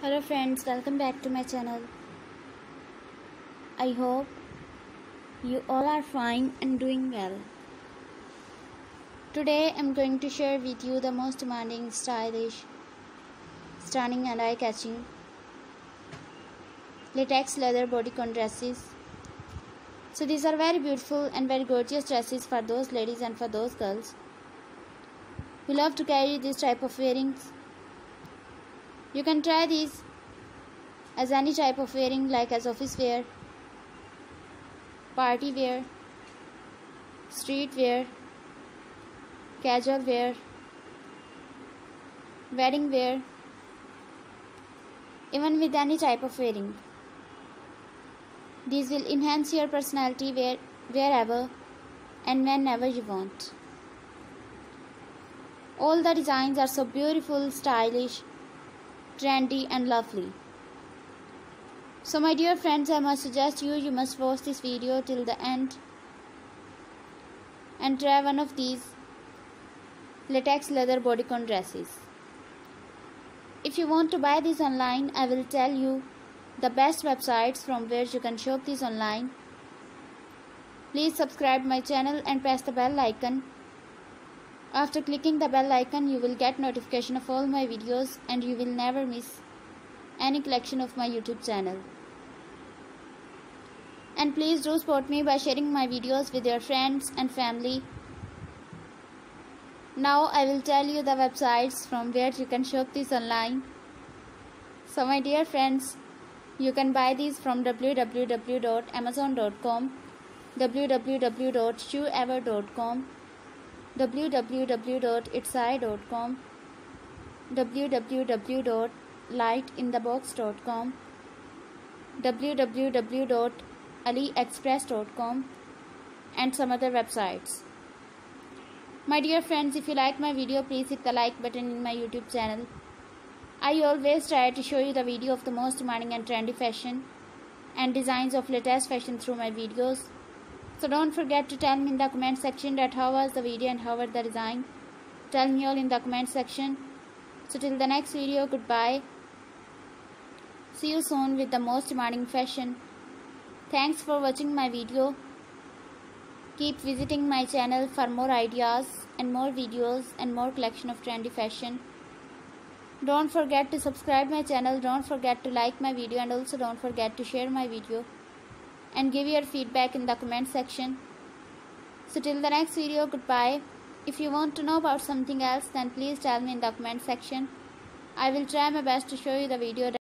Hello friends, welcome back to my channel. I hope you all are fine and doing well. Today I'm going to share with you the most demanding, stylish, stunning and eye-catching latex leather bodycon dresses. So these are very beautiful and very gorgeous dresses for those ladies and for those girls who love to carry this type of wearings. You can try these as any type of wearing, like as office wear, party wear, street wear, casual wear, wedding wear, even with any type of wearing. These will enhance your personality wherever and whenever you want. All the designs are so beautiful, stylish, trendy and lovely. So my dear friends, I must suggest you must watch this video till the end and try one of these latex leather bodycon dresses. If you want to buy these online, I will tell you the best websites from where you can shop these online. Please subscribe my channel and press the bell icon. After clicking the bell icon, you will get notification of all my videos and you will never miss any collection of my YouTube channel. And please do support me by sharing my videos with your friends and family. Now I will tell you the websites from where you can shop these online. So my dear friends, you can buy these from www.amazon.com, www.shoeever.com, www.itsai.com, www.lightinthebox.com, www.aliexpress.com, and some other websites. My dear friends, if you like my video, please hit the like button in my YouTube channel. I always try to show you the video of the most demanding and trendy fashion and designs of latest fashion through my videos. So don't forget to tell me in the comment section that how was the video and how was the design. Tell me all in the comment section. So till the next video, goodbye. See you soon with the most demanding fashion. Thanks for watching my video. Keep visiting my channel for more ideas and more videos and more collection of trendy fashion. Don't forget to subscribe my channel. Don't forget to like my video and also don't forget to share my video and give your feedback in the comment section. So till the next video, goodbye. If you want to know about something else, then please tell me in the comment section. I will try my best to show you the video